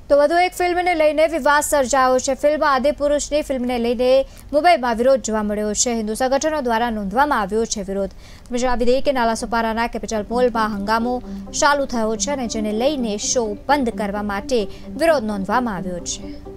તો વધુ એક ફિલ્મને લઈને વિવાદ સર્જાયો છે। ફિલ્મ આદિપુરુષની ફિલ્મને લઈને મુંબઈમાં વિરોધ જોવા મળ્યો છે। હિન્દુ સંગઠનો દ્વારા નોંધવામાં આવ્યો છે વિરોધ। જણાવી દઈએ કે નાલાસોપારાના કેપિટલ મોલમાં હંગામો ચાલુ થયો છે અને જેને લઈને શો બંધ કરવા માટે વિરોધ નોંધવામાં આવ્યો છે।